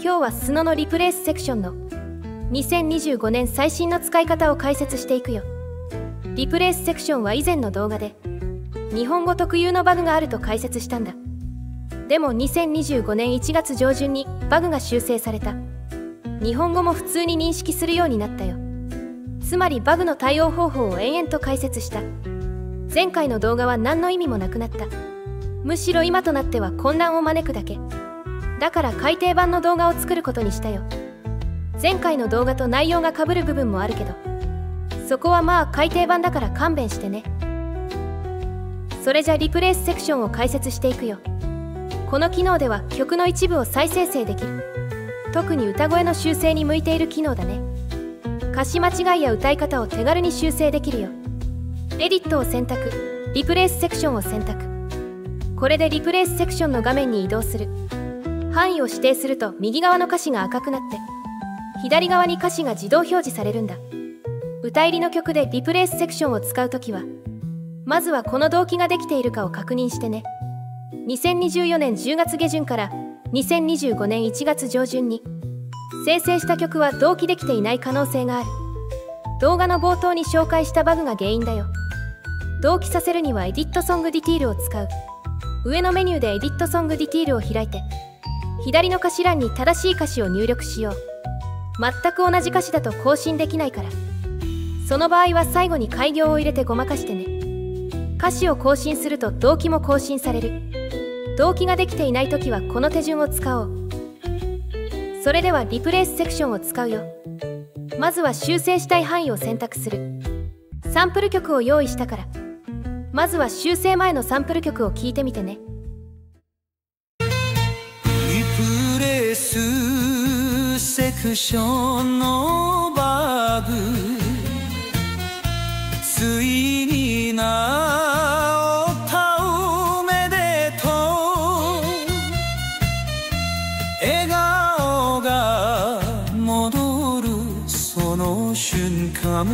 今日はスノのリプレイスセクションの2025年最新の使い方を解説していくよ。リプレイスセクションは以前の動画で日本語特有のバグがあると解説したんだ。でも2025年1月上旬にバグが修正された。日本語も普通に認識するようになったよ。つまりバグの対応方法を延々と解説した。前回の動画は何の意味もなくなった。むしろ今となっては混乱を招くだけ。だから改訂版の動画を作ることにしたよ。前回の動画と内容が被る部分もあるけど、そこはまあ改訂版だから勘弁してね。それじゃリプレイスセクションを解説していくよ。この機能では曲の一部を再生成できる。特に歌声の修正に向いている機能だね。歌詞間違いや歌い方を手軽に修正できるよ。エディットを選択、リプレイスセクションを選択。これでリプレイスセクションの画面に移動する。範囲を指定すると右側の歌詞が赤くなって、左側に歌詞が自動表示されるんだ。歌入りの曲でリプレイスセクションを使うときは、まずはこの同期ができているかを確認してね。2024年10月下旬から2025年1月上旬に生成した曲は同期できていない可能性がある。動画の冒頭に紹介したバグが原因だよ。同期させるにはエディットソングディティールを使う。上のメニューでエディットソングディティールを開いて、左の歌詞欄に正しい歌詞を入力しよう。全く同じ歌詞だと更新できないから。その場合は最後に改行を入れてごまかしてね。歌詞を更新すると動機も更新される。動機ができていないときはこの手順を使おう。それではリプレイスセクションを使うよ。まずは修正したい範囲を選択する。サンプル曲を用意したから、まずは修正前のサンプル曲を聴いてみてね。 リプレイスセクションのバグ、ついに治ったおめでとう。笑顔が戻るその瞬間、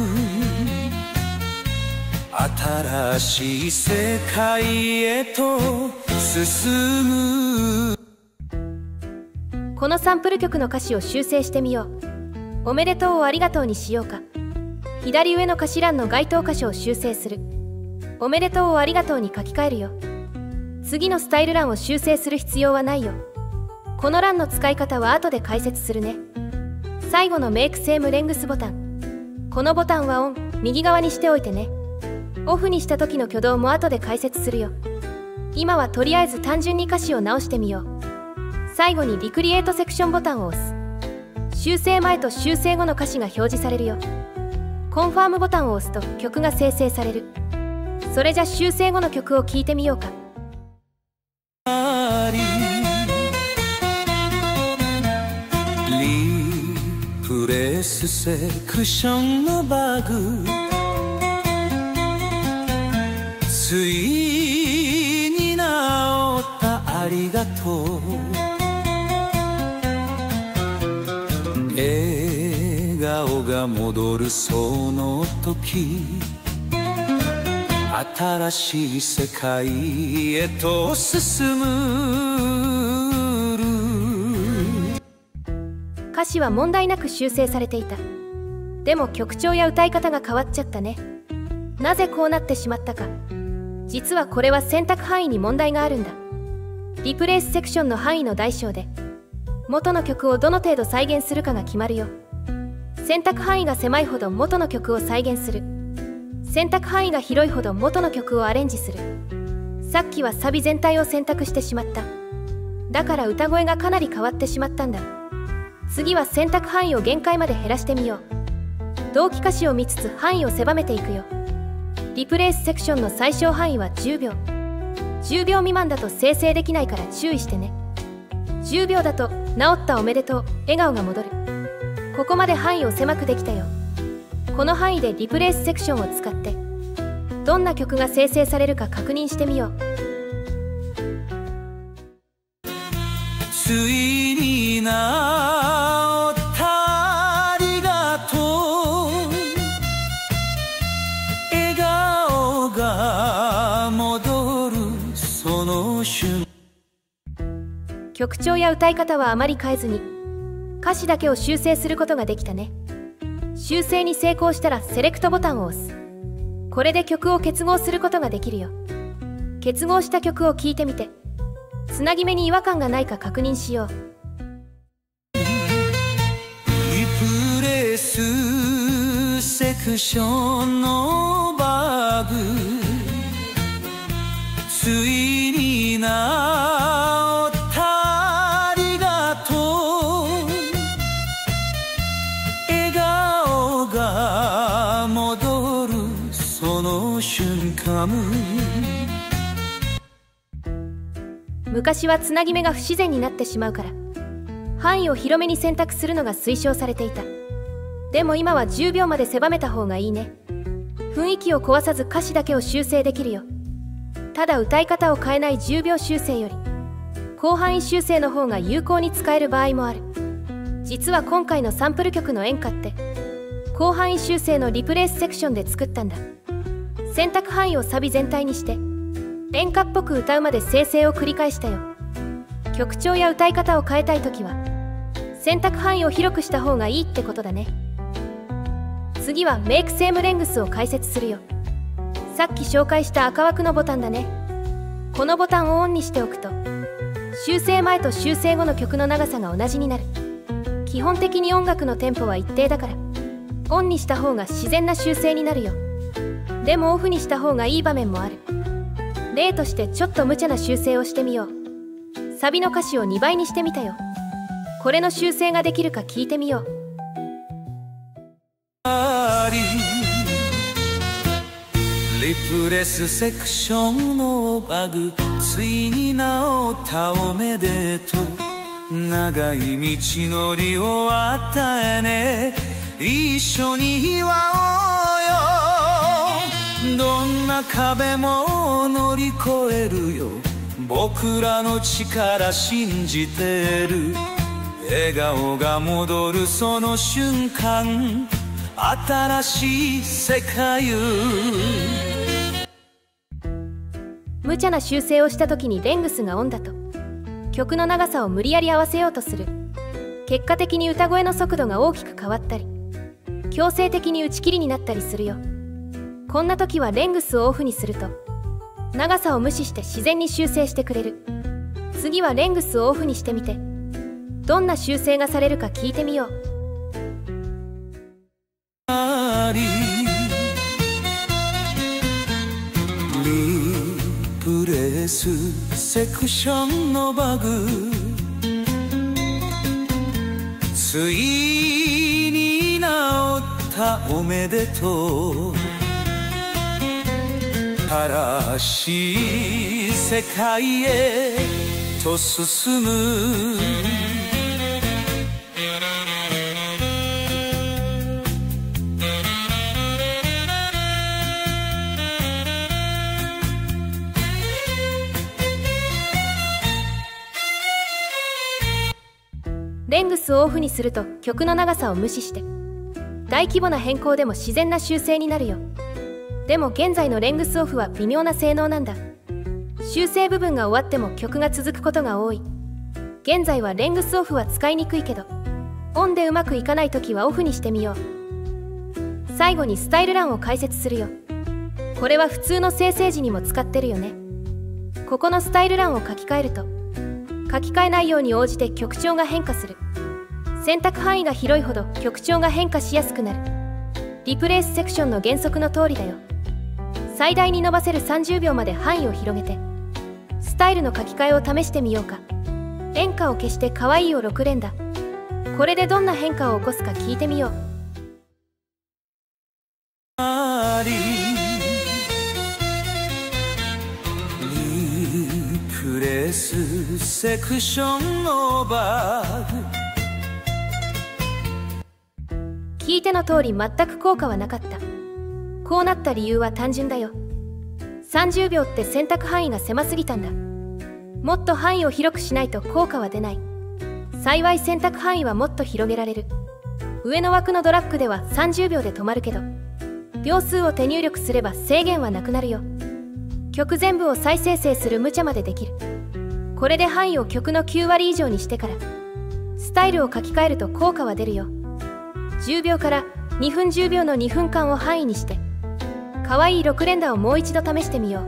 新しい世界へと進む。 このサンプル曲の歌詞を修正してみよう。おめでとうをありがとうにしようか。左上の歌詞欄の該当箇所を修正する。おめでとうをありがとうに書き換えるよ。次のスタイル欄を修正する必要はないよ。この欄の使い方は後で解説するね。最後のメイクセームレングスボタン。このボタンはオン、右側にしておいてね。オフにした時の挙動も後で解説するよ。今はとりあえず単純に歌詞を直してみよう。最後にリクリエイトセクションボタンを押す。修正前と修正後の歌詞が表示されるよ。コンファームボタンを押すと曲が生成される。それじゃ修正後の曲を聴いてみようか。 リプレイスセクションのバグ、ついに治ったありがとう。笑顔が戻るその時、新しい世界へと進む。 歌詞は問題なく修正されていた。でも曲調や歌い方が変わっちゃったね。なぜこうなってしまったか。実はこれは選択範囲に問題があるんだ。リプレイスセクションの範囲の大小で元の曲をどの程度再現するかが決まるよ。選択範囲が狭いほど元の曲を再現する。選択範囲が広いほど元の曲をアレンジする。さっきはサビ全体を選択してしまった。だから歌声がかなり変わってしまったんだ。次は選択範囲を限界まで減らしてみよう。同期歌詞を見つつ範囲を狭めていくよ。リプレイスセクションの最小範囲は10秒。10秒未満だと生成できないから注意してね。10秒だと治ったおめでとう、笑顔が戻る。ここまで範囲を狭くできたよ。この範囲でリプレイスセクションを使ってどんな曲が生成されるか確認してみよう。 ついに治ったありがとう。笑顔が戻るその瞬。 曲調や歌い方はあまり変えずに歌詞だけを修正することができたね。修正に成功したらセレクトボタンを押す。これで曲を結合することができるよ。結合した曲を聴いてみて、つなぎ目に違和感がないか確認しよう。 リプレイスセクションのバグ、ついに治ったありがとう、笑顔が戻るその瞬間。 昔はつなぎ目が不自然になってしまうから範囲を広めに選択するのが推奨されていた。でも今は10秒まで狭めた方がいいね。雰囲気を壊さず歌詞だけを修正できるよ。ただ歌い方を変えない10秒修正より広範囲修正の方が有効に使える場合もある。実は今回のサンプル曲の演歌って広範囲修正のリプレイスセクションで作ったんだ。選択範囲をサビ全体にして演歌っぽく歌うまで生成を繰り返したよ。曲調や歌い方を変えたいときは選択範囲を広くした方がいいってことだね。次はメイクセームレングスを解説するよ。さっき紹介した赤枠のボタンだね。このボタンをオンにしておくと修正前と修正後の曲の長さが同じになる。基本的に音楽のテンポは一定だからオンにした方が自然な修正になるよ。でもオフにした方がいい場面もある。例としてちょっと無茶な修正をしてみよう。サビの歌詞を2倍にしてみたよ。これの修正ができるか聞いてみよう。 リプレスセクションのバグ、ついに治ったおめでとう、長い道のりを与えね、一緒に祝おうよ。どんな壁も乗り越えるよ、僕らの力信じてる。笑顔が戻るその瞬間、新しい世界。 無茶な修正をした時にレングスがオンだと曲の長さを無理やり合わせようとする。結果的に歌声の速度が大きく変わったり強制的に打ち切りになったりするよ。こんな時はレングスをオフにすると長さを無視して自然に修正してくれる。次はレングスをオフにしてみてどんな修正がされるか聞いてみよう。 リプレイスセクションのバグ、ついに治ったおめでとう、新しい世界へと進む。 レングスをオフにすると曲の長さを無視して大規模な変更でも自然な修正になるよ。でも現在のレングスオフは微妙な性能なんだ。修正部分が終わっても曲が続くことが多い。現在はレングスオフは使いにくいけどオンでうまくいかない時はオフにしてみよう。最後にスタイル欄を解説するよ。これは普通の生成時にも使ってるよね。ここのスタイル欄を書き換えると書き換え内容に応じて曲調が変化する。選択範囲が広いほど曲調が変化しやすくなる。リプレイスセクションの原則の通りだよ。最大に伸ばせる30秒まで範囲を広げてスタイルの書き換えを試してみようか。演歌を消して可愛いを6連打。これでどんな変化を起こすか聞いてみよう。 リプレイスセクションのバグ、 聞いての通り全く効果はなかった。こうなった理由は単純だよ。30秒って選択範囲が狭すぎたんだ。もっと範囲を広くしないと効果は出ない。幸い選択範囲はもっと広げられる。上の枠のドラッグでは30秒で止まるけど秒数を手入力すれば制限はなくなるよ。曲全部を再生成する無茶までできる。これで範囲を曲の9割以上にしてからススタイルを書き換えると効果は出るよ。10秒から2分10秒の2分間を範囲にして、可愛い6連打をもう一度試してみよう。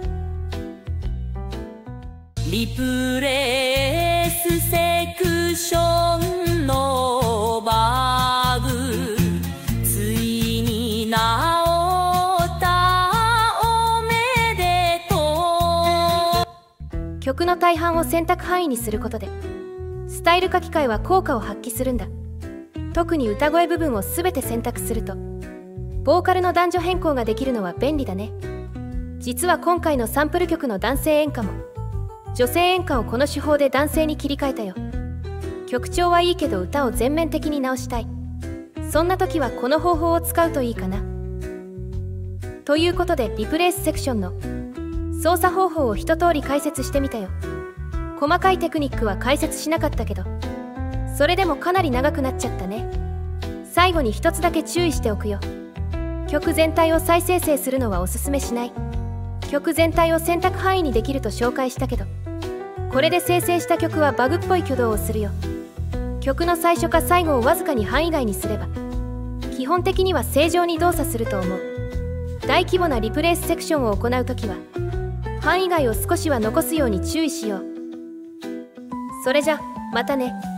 リプレイスセクションのバグ、ついに治ったおめでとう。曲の大半を選択範囲にすることでスタイル書き換えは効果を発揮するんだ。特に歌声部分を全て選択するとボーカルの男女変更ができるのは便利だね。実は今回のサンプル曲の男性演歌も女性演歌をこの手法で男性に切り替えたよ。曲調はいいけど歌を全面的に直したい。そんな時はこの方法を使うといいかな。ということでリプレイスセクションの操作方法を一通り解説してみたよ。細かいテクニックは解説しなかったけど、それでもかなり長くなっちゃったね。最後に一つだけ注意しておくよ。曲全体を再生成するのはおすすめしない。曲全体を選択範囲にできると紹介したけど、これで生成した曲はバグっぽい挙動をするよ。曲の最初か最後をわずかに範囲外にすれば基本的には正常に動作すると思う。大規模なリプレイスセクションを行うときは範囲外を少しは残すように注意しよう。それじゃまたね。